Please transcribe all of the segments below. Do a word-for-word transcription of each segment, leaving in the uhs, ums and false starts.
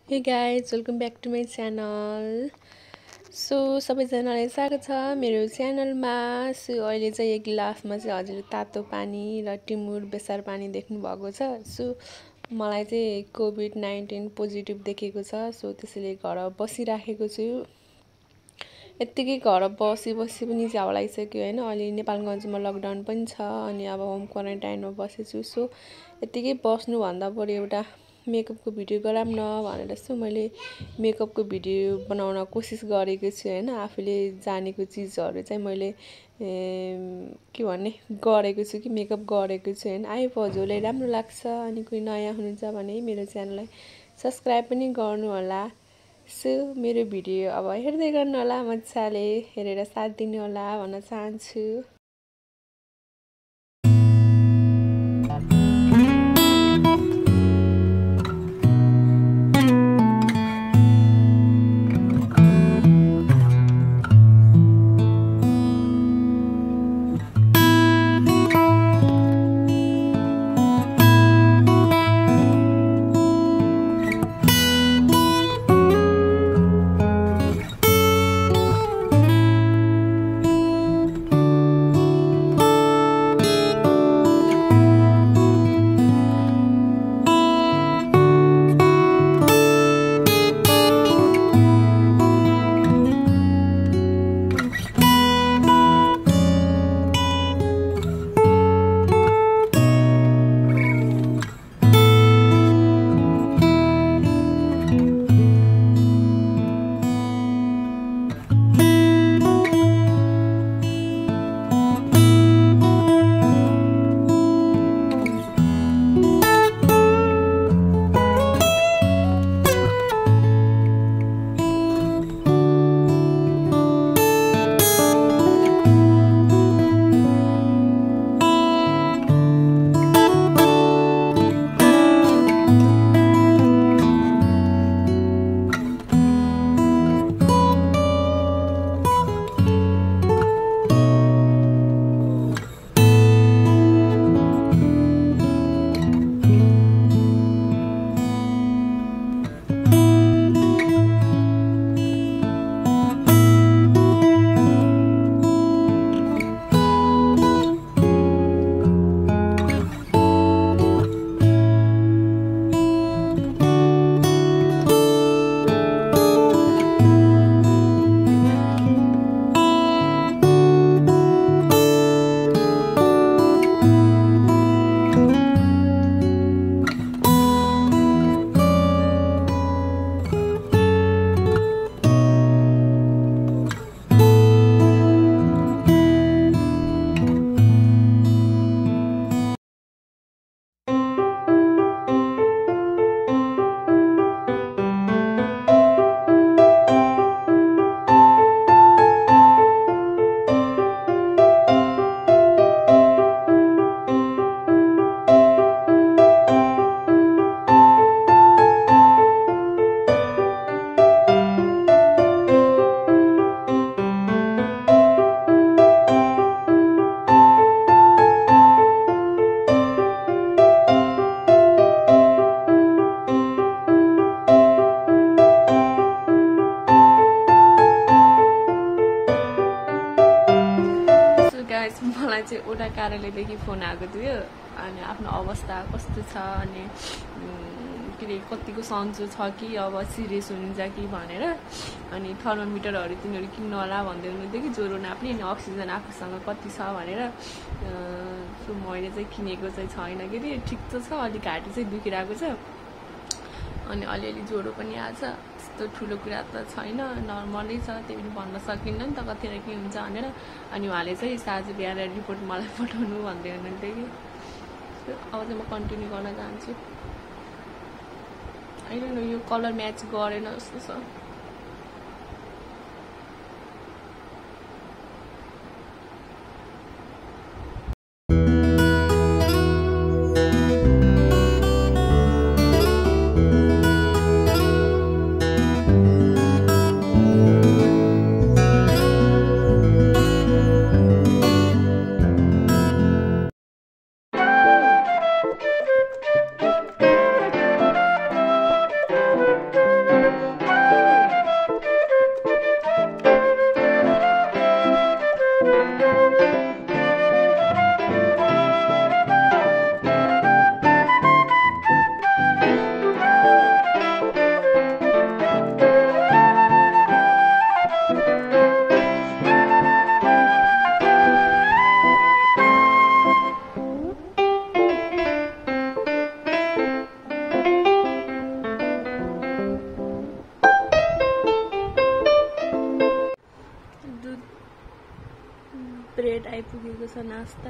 Hey guys, welcome back to my channel. So सबैजनालाई स्वागत छ मेरो च्यानलमा। सो अहिले चाहिँ एक गिलासमा चाहिँ हजुरले तातो पानी र टिमुर बेसार पानी देख्नु भएको छ। सो मलाई चाहिँ कोभिड नाइन्टिन पोजिटिभ देखेको छ। सो त्यसैले घर बसिराखेको छु। यत्तिकै घर बसी बसी पनि झ्याउ लागिसक्यो हैन। अहिले नेपालगञ्जमा लकडाउन पनि छ अनि अब होम क्वारेन्टाइनमा बसेछु। सो यत्तिकै बस्नु भन्दा बरु एउटा मेकअपको भिडियो गराम न भनेर चाहिँ मैले मेकअपको भिडियो बनाउन कोसिस गरेको छु हैन। आफूले जानेको चीजहरु चाहिँ मैले के भन्ने गरेको छु कि मेकअप गरेको छु हैन। आई होप हजुरलाई राम्रो लाग्छ अनि कोही नयाँ हुनुहुन्छ भने मेरो च्यानललाई सब्स्क्राइब पनि गर्नु होला। सो मेरो भिडियो अब हेर्दै गर्नु होला, मज्जाले हेरेर साथ दिनु होला भन्न चाहन्छु। मलाई चाहिँ ओडा कार्यालयदेखि फोन आएको थियो अनि आफ्नो अवस्था कस्तो छ अनि के रे कतिको सन्चो छ कि अब सिरियस हुनुहुन्छ कि भनेर अनि थर्मोमिटरहरू तिनीहरू किन्नु होला भन्दै हुनुहुन्थ्यो कि ज्वरो नाप्ने अनि अक्सिजन आफूसँग कति छ भनेर। सो मैले चाहिँ किनेको चाहिँ छैन के रे, ठिक त छ, अलिक घाँटी चाहिँ दुखिरहेको छ अनि अलिअलि ज्वरो पनि आछ। त्यस्तो ठुलो कुरा त छैन, नर्मलै छ, त्यही पनि भन्न सकिन्न नि त कतिखेर के हुन्छ भनेर। अनि उहाँले चाहिँ साँझ बिहान रिपोर्ट मलाई पठाउनु भन्दै हुनुहुन्थ्यो कि। अब चाहिँ म कन्टिन्यू गर्न चाहन्छु। होइन यो कलर म्याच गरेन जस्तो छ। आइपुगेको छ नास्ता।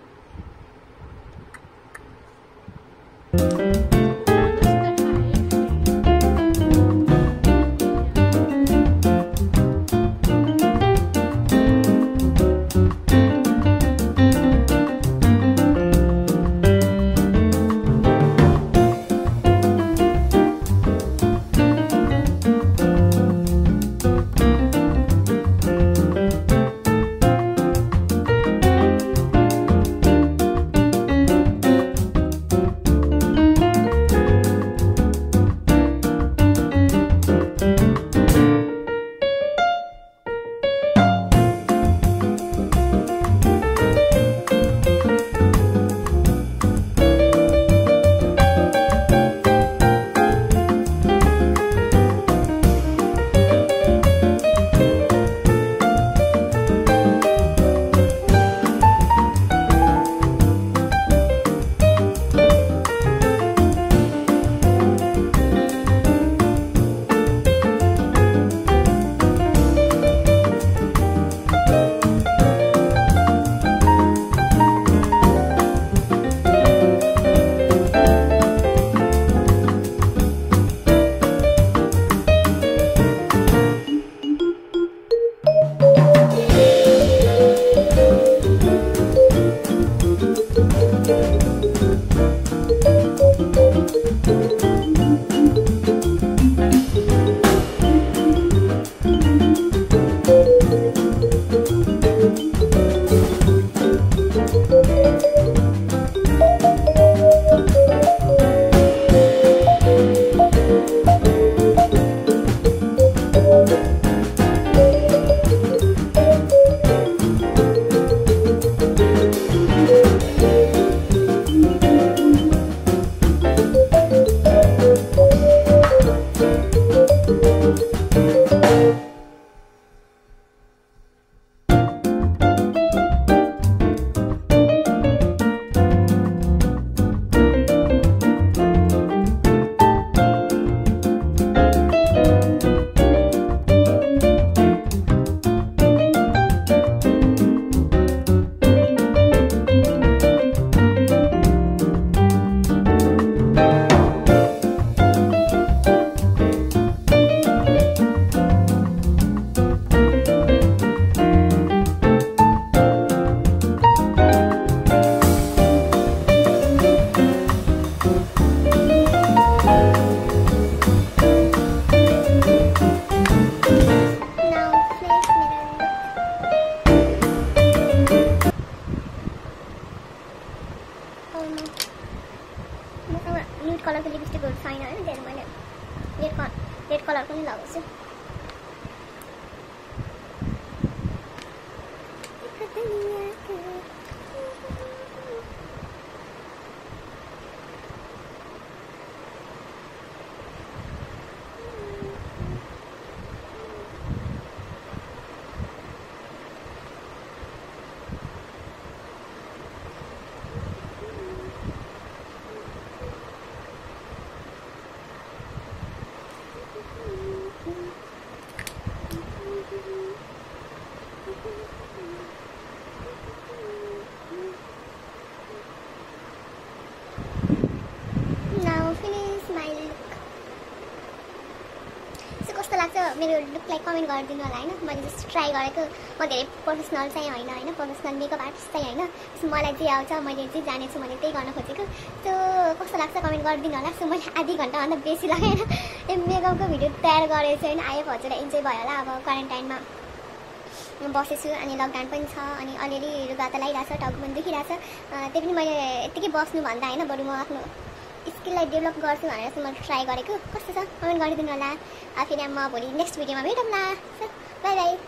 रेड कलर पनि लगाउँछु। मेरो लुकलाई कमेन्ट गरिदिनु होला हैन। मैले जस्ट ट्राई गरेको, म धेरै प्रोफेसनल चाहिँ होइन हैन, प्रोफेसनल मेकअप आर्टिस्ट चाहिँ होइन। सो मलाई जे आउँछ, मैले जे जानेछु मैले त्यही गर्न खोजेको। सो कस्तो लाग्छ कमेन्ट गरिदिनु होला। सो मैले आधी घण्टाभन्दा बेसी लगाएर मेकअपको भिडियो तयार गरेछु हैन। आयो हजुर इन्जोय भयो होला। अब क्वारेन्टाइनमा बसेछु अनि लकडाउन पनि छ अनि अलिअलि रुगा त लागिरहेछ, टाउको पनि दुखिरहेछ। त्यही पनि मैले यतिकै बस्नुभन्दा हैन, बरु म आफ्नो स्किललाई डेभलप गर्छु भनेर चाहिँ मैले ट्राई गरेको। कस्तो छ कमेन्ट गरिदिनु होला। फेरि म भोलि नेक्स्ट भिडियोमा भेटौँला। By by.